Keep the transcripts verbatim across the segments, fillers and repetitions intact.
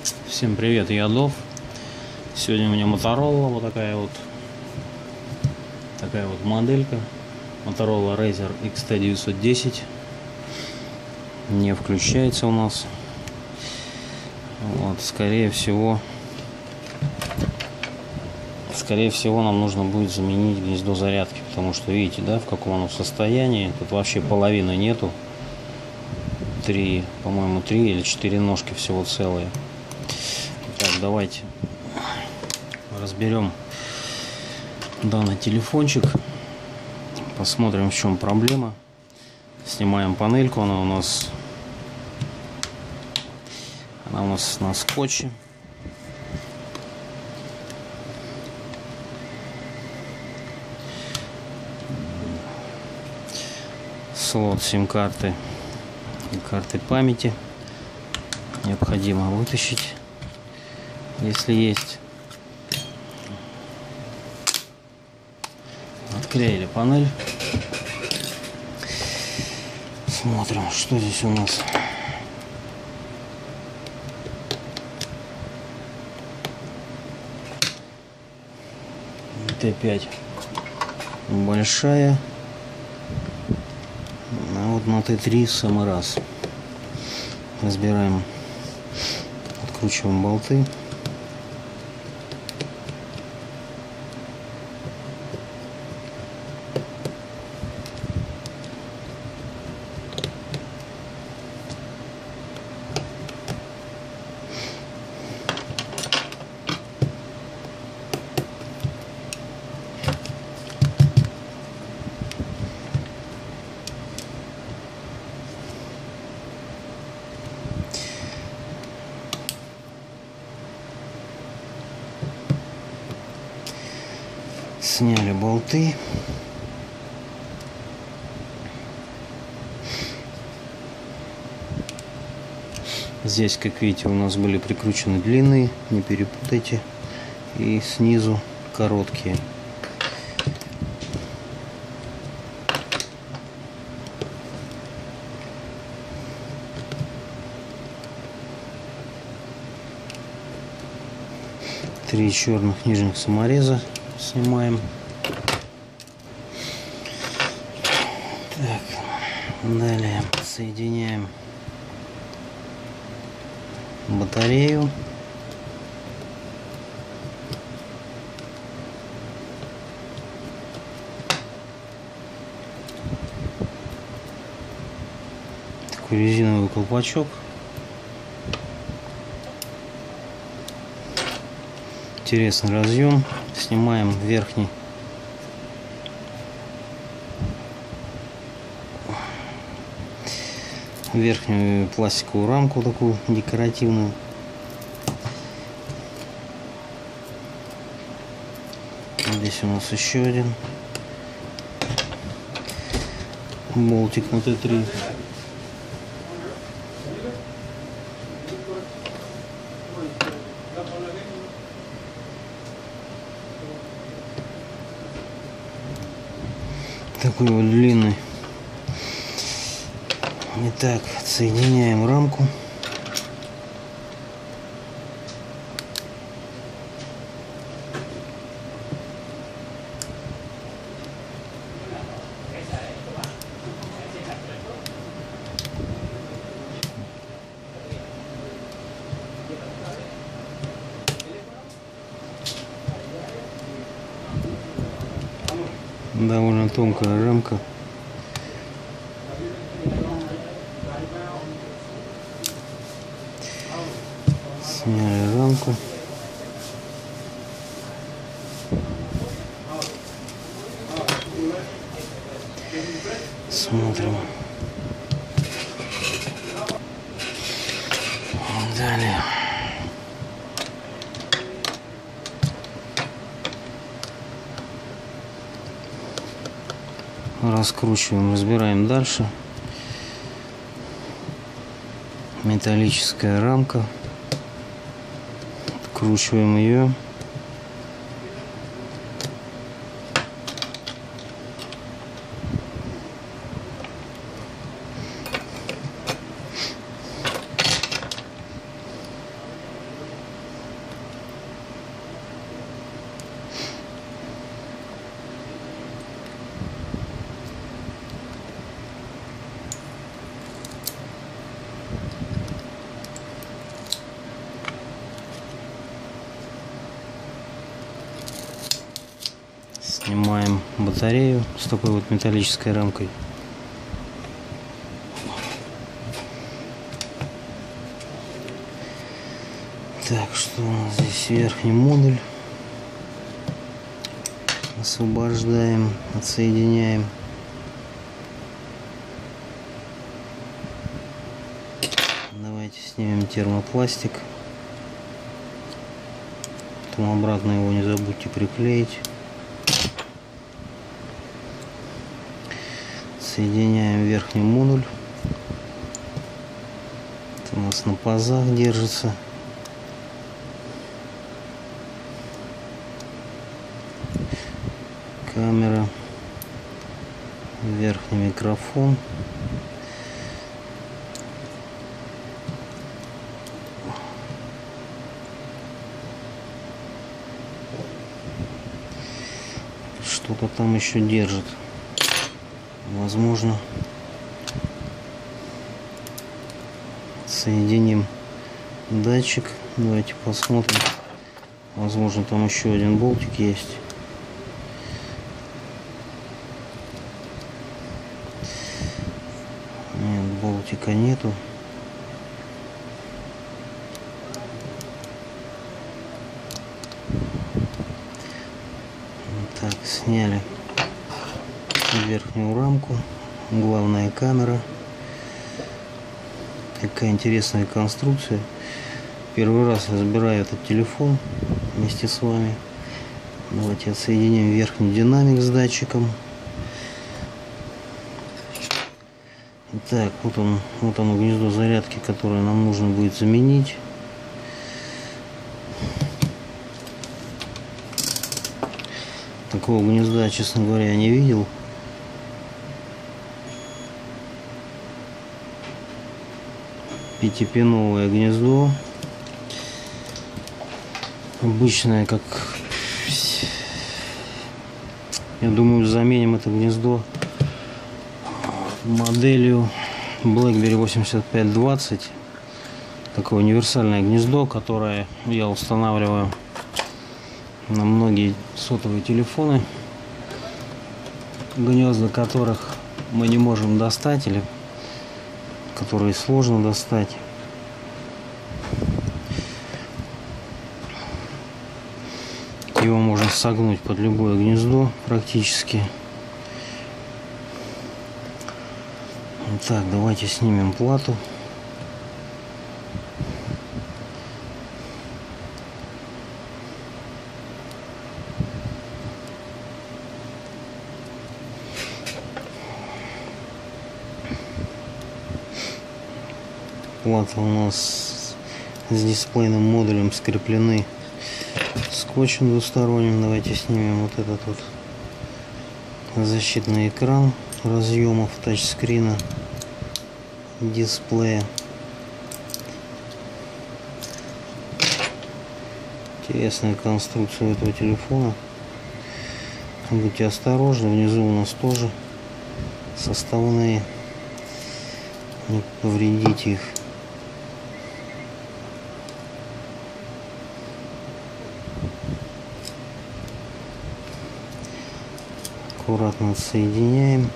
Всем привет, я Дов. Сегодня у меня Motorola, вот такая вот такая вот моделька Motorola Razr икс ти девятьсот десять. Не включается у нас. Вот, скорее всего скорее всего нам нужно будет заменить гнездо зарядки, потому что видите, да, в каком оно состоянии. Тут вообще половины нету. Три, по-моему, три или четыре ножки всего целые. Так, давайте разберем данный телефончик, посмотрим, в чем проблема. Снимаем панельку, она у нас она у нас на скотче. Слот сим-карты и карты памяти необходимо вытащить, если есть. Отклеили панель. Смотрим, что здесь у нас. тэ пять большая, а вот на тэ три самый раз. Разбираем, откручиваем болты. Сняли болты. Здесь, как видите, у нас были прикручены длинные, не перепутайте, и снизу короткие. Три черных нижних самореза снимаем. Так, далее соединяем батарею. Такой резиновый колпачок. Интересный разъем. Снимаем верхний верхнюю пластиковую рамку, такую декоративную. Здесь у нас еще один болтик на тэ три. Такой вот длинный. Итак, соединяем рамку. Довольно тонкая рамка. Сняли рамку. Смотрим. Далее. Раскручиваем, разбираем дальше. Металлическая рамка. Откручиваем ее. Снимаем батарею с такой вот металлической рамкой. Так, что у нас здесь? Верхний модуль. Освобождаем, отсоединяем. Давайте снимем термопластик. Потом обратно его не забудьте приклеить. Соединяем верхний модуль. Это у нас на пазах держится. Камера, верхний микрофон. Что-то там еще держит. Возможно, соединим датчик. Давайте посмотрим. Возможно, там еще один болтик есть. Нет, болтика нету. Так, сняли верхнюю рамку, главная камера. Какая интересная конструкция. Первый раз разбираю этот телефон вместе с вами. Давайте отсоединим верхний динамик с датчиком. Так, вот он, вот оно гнездо зарядки, которое нам нужно будет заменить. Такого гнезда, честно говоря, я не видел. Пятипиновое гнездо. Обычное, как... Я думаю, заменим это гнездо моделью BlackBerry восемьдесят пять двадцать. Такое универсальное гнездо, которое я устанавливаю на многие сотовые телефоны, гнезда которых мы не можем достать или которые сложно достать. Его можно согнуть под любое гнездо практически. Так, давайте снимем плату. Плата у нас с дисплейным модулем скреплены скотчем двусторонним. Давайте снимем вот этот вот защитный экран разъемов тачскрина дисплея. Интересная конструкция этого телефона. Будьте осторожны, внизу у нас тоже составные, не повредите их. Аккуратно отсоединяем.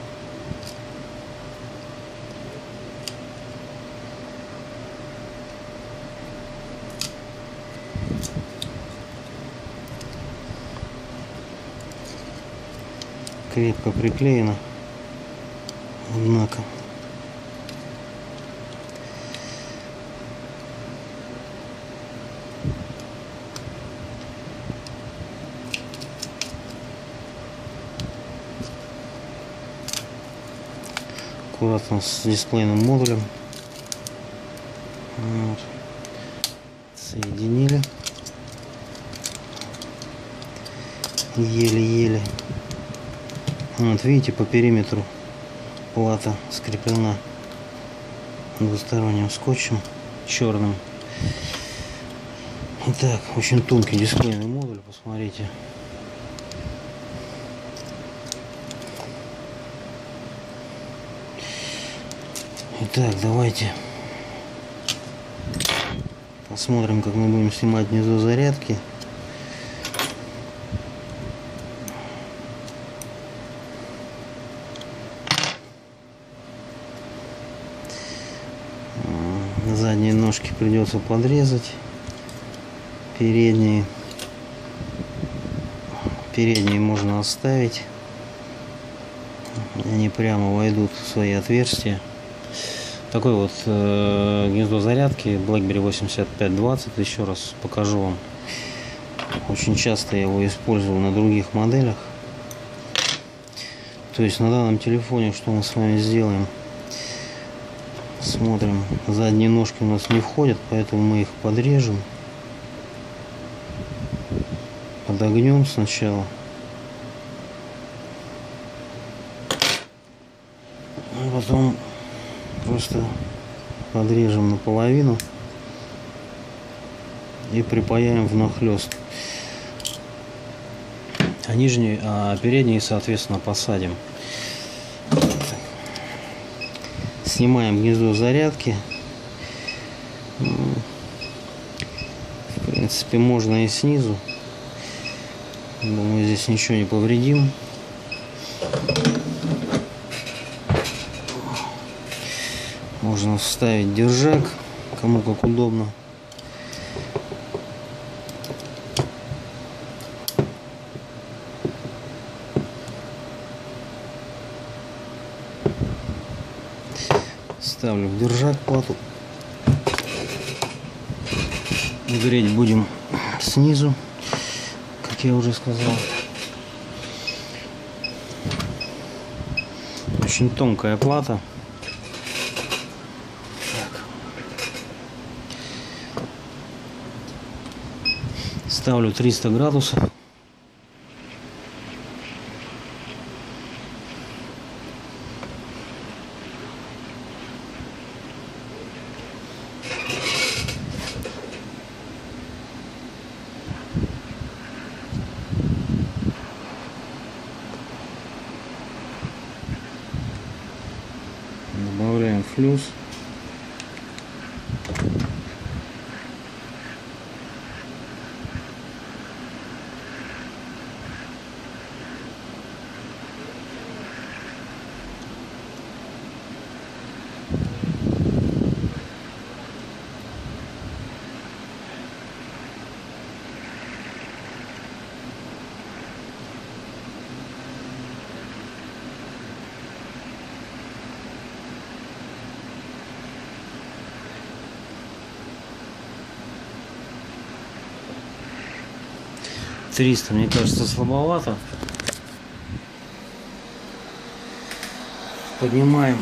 Крепко приклеено, однако. Аккуратно с дисплейным модулем. Вот. Соединили. Еле-еле. Вот видите, по периметру плата скреплена двусторонним скотчем черным. Итак, очень тонкий дисплейный модуль, посмотрите. Итак, давайте посмотрим, как мы будем снимать гнездо зарядки. Задние ножки придется подрезать. Передние. Передние можно оставить. Они прямо войдут в свои отверстия. Такой вот э, гнездо зарядки BlackBerry восемьдесят пять двадцать. Еще раз покажу вам. Очень часто я его использую на других моделях. То есть на данном телефоне что мы с вами сделаем? Смотрим. Задние ножки у нас не входят, поэтому мы их подрежем. Подогнем сначала. А потом просто подрежем наполовину и припаяем внахлёст. А нижние, а передние, соответственно, посадим. Снимаем гнездо зарядки. В принципе, можно и снизу. Думаю, здесь ничего не повредим. Можно вставить держак, кому как удобно. Ставлю в держак плату. Греть будем снизу, как я уже сказал. Очень тонкая плата. Ставлю триста градусов. Добавляем флюс. триста, мне кажется, слабовато. Поднимаем.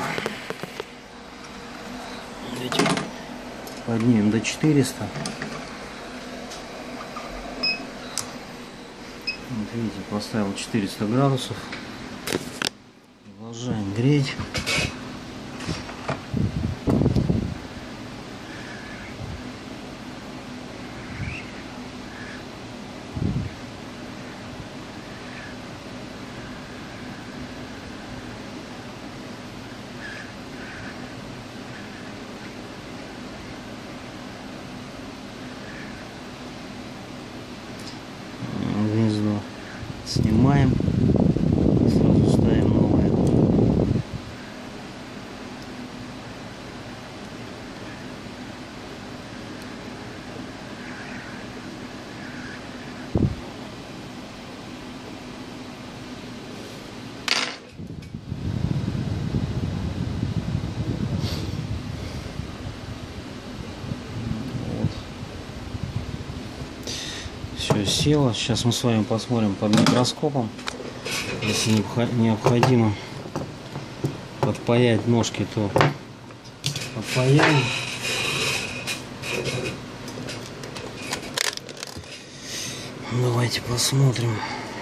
Поднимем до четырёхсот. Вот видите, поставил четыреста градусов. Продолжаем греть. Гнездо снимаем и сразу ставим новое. Все село. Сейчас мы с вами посмотрим под микроскопом, если необходимо подпаять ножки, то подпаяем. Давайте посмотрим.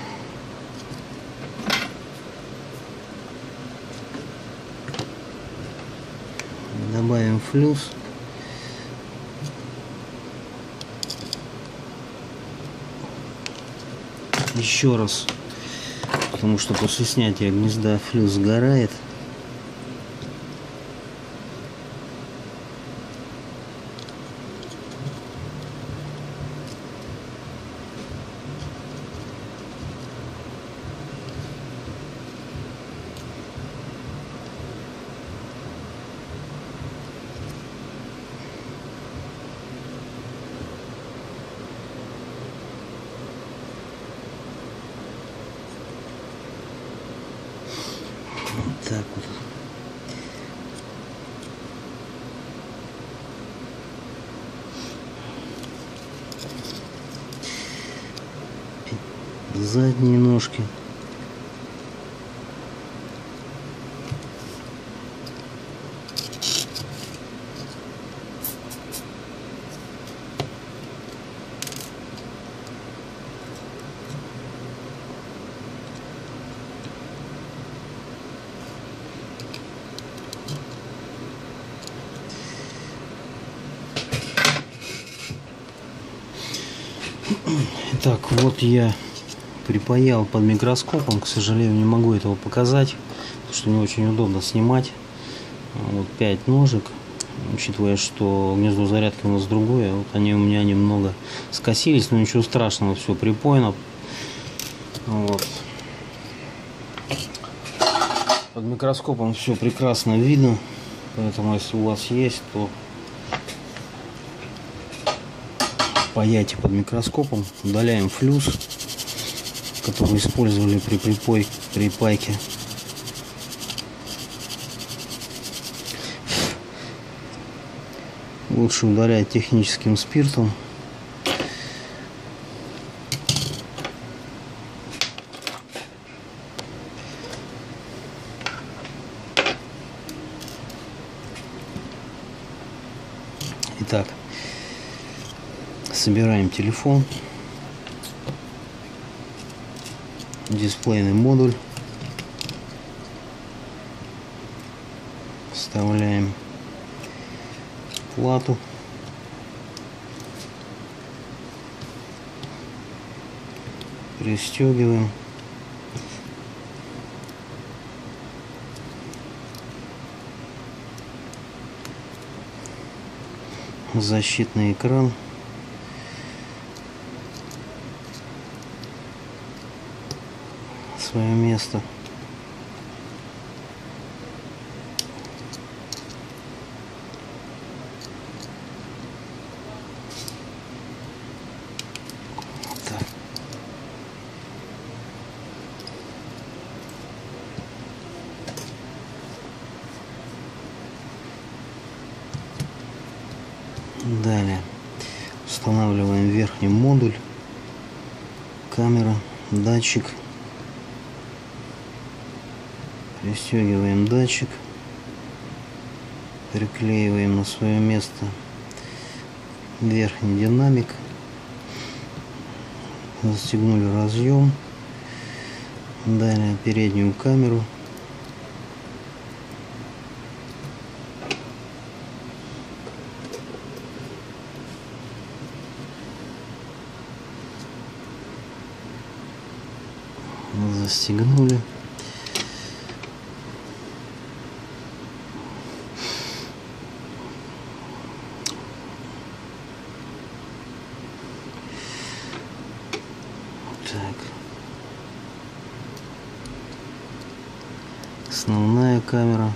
Добавим флюс. Еще раз, потому что после снятия гнезда флюс сгорает. задние ножки. Итак, вот я припаял под микроскопом. К сожалению, не могу этого показать, потому что не очень удобно снимать. Вот пять ножек, учитывая, что гнездо зарядки у нас другое. Вот они у меня немного скосились, но ничего страшного, все припаяно. Вот. Под микроскопом все прекрасно видно, поэтому если у вас есть, то паяйте под микроскопом. Удаляем флюс, который использовали при припой, припайке. Лучше удалять техническим спиртом. Итак, собираем телефон, дисплейный модуль, вставляем плату, пристегиваем, защитный экран, свое место. Так. Далее устанавливаем верхний модуль, камера, датчик. Пристегиваем датчик, приклеиваем на свое место верхний динамик, застегнули разъем, далее переднюю камеру, застегнули. Так. Основная камера.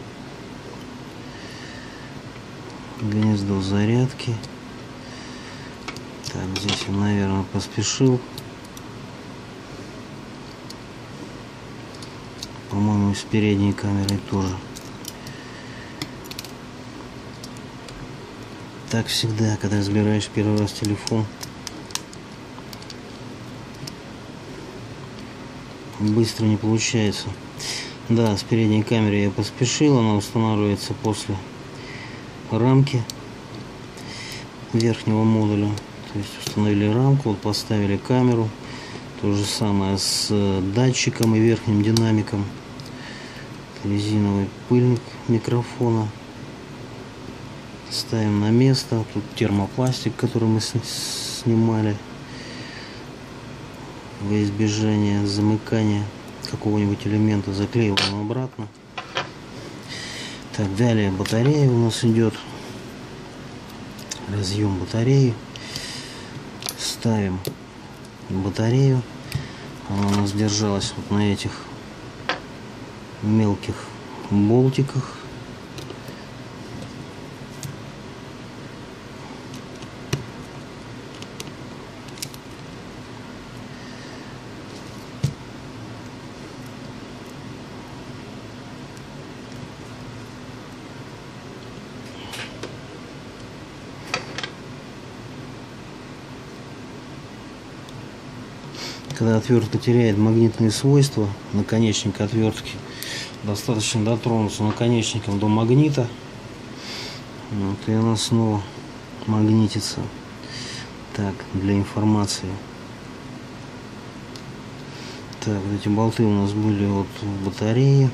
Гнездо зарядки. Так, здесь я, наверное, поспешил. По-моему, с передней камерой тоже. Так всегда, когда разбираешь первый раз телефон. Быстро не получается. Да, с передней камерой я поспешил. Она устанавливается после рамки верхнего модуля. То есть установили рамку, вот поставили камеру. То же самое с датчиком и верхним динамиком. Резиновый пыльник микрофона. Ставим на место. Тут термопластик, который мы снимали во избежание замыкания какого-нибудь элемента, заклеиваем обратно. Так, далее батарея у нас идет, разъем батареи, ставим батарею, она у нас держалась вот на этих мелких болтиках. Когда отвертка теряет магнитные свойства, наконечник отвертки, достаточно дотронуться наконечником до магнита, вот, и она снова магнитится. Так, для информации. Так, вот эти болты у нас были вот в батарее.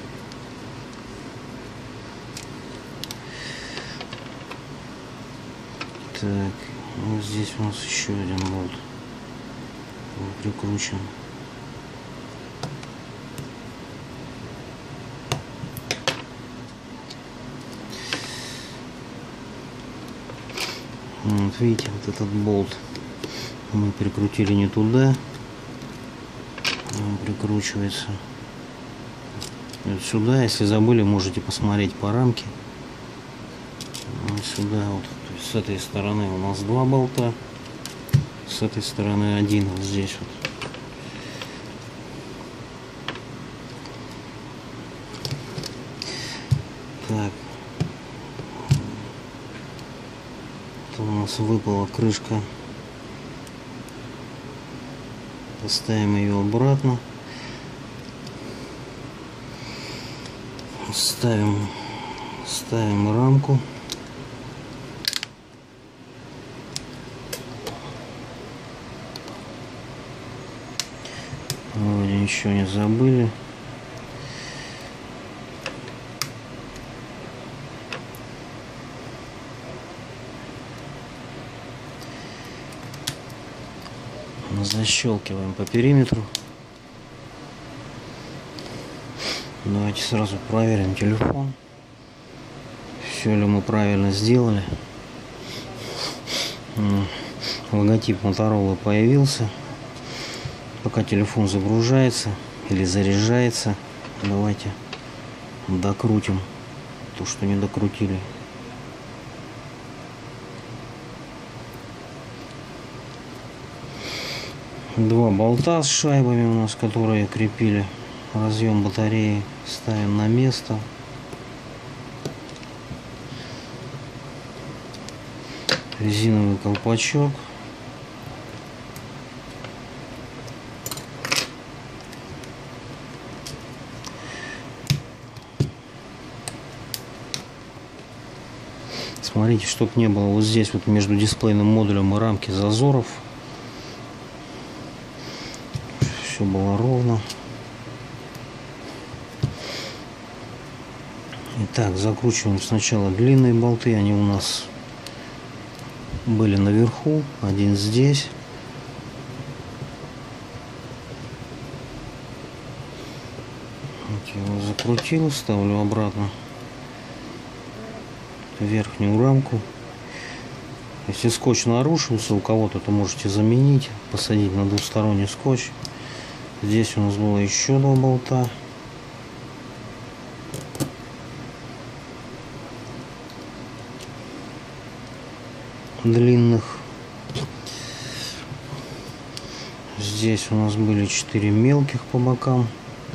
Так, вот здесь у нас еще один болт прикручен. Вот видите, вот этот болт мы прикрутили не туда, он прикручивается вот сюда. Если забыли, можете посмотреть по рамке. Вот сюда вот. То есть с этой стороны у нас два болта, с этой стороны один, вот здесь вот. Так, это у нас выпала крышка. Ставим ее обратно. Ставим, ставим рамку. Вроде ничего не забыли. Защелкиваем по периметру. Давайте сразу проверим телефон. Все ли мы правильно сделали. Логотип Motorola появился. Пока телефон загружается или заряжается, давайте докрутим то, что не докрутили. Два болта с шайбами у нас, которые крепили разъем батареи, ставим на место. Резиновый колпачок. Смотрите, чтобы не было вот здесь вот между дисплейным модулем и рамки зазоров. Все было ровно. Итак, закручиваем сначала длинные болты. Они у нас были наверху. Один здесь. Вот я его закрутил. Ставлю обратно верхнюю рамку. Если скотч нарушился у кого-то, то можете заменить, посадить на двусторонний скотч. Здесь у нас было еще два болта. Длинных. Здесь у нас были четыре мелких по бокам.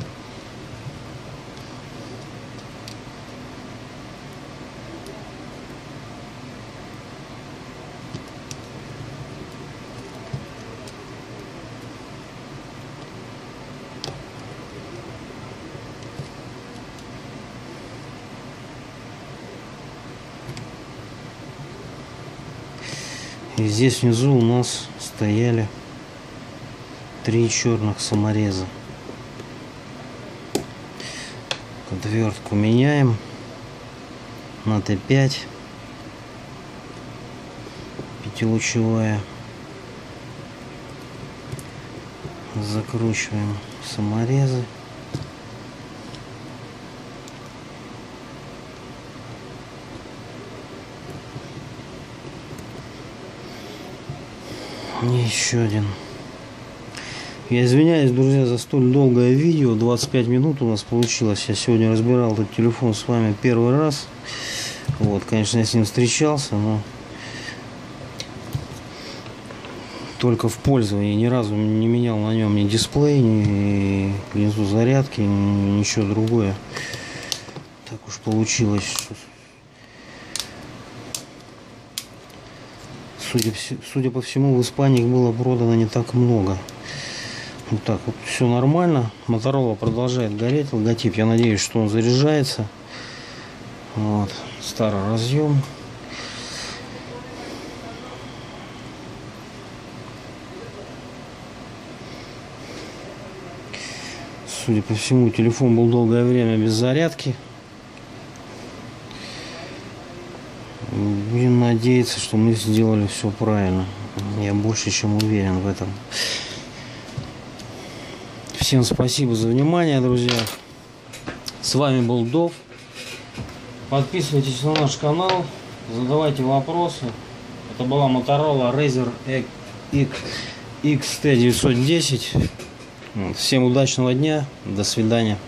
И здесь внизу у нас стояли три черных самореза. Отвертку меняем на Т пять, пятилучевая. Закручиваем саморезы. Еще один. Я извиняюсь, друзья, за столь долгое видео. двадцать пять минут у нас получилось. Я сегодня разбирал этот телефон с вами первый раз. Вот, конечно, я с ним встречался, но только в пользовании. Ни разу не менял на нем ни дисплей, ни линзу зарядки, ни ничего другое. Так уж получилось, что Судя, судя по всему, в Испании их было продано не так много. Вот так вот все нормально. Моторола продолжает гореть. Логотип, я надеюсь, что он заряжается. Вот. Старый разъем. Судя по всему, телефон был долгое время без зарядки. Будем надеяться, что мы сделали все правильно. Я больше чем уверен в этом. Всем спасибо за внимание, друзья. С вами был Дов. Подписывайтесь на наш канал, задавайте вопросы. Это была Motorola Razr икс ти девятьсот десять. Всем удачного дня, до свидания.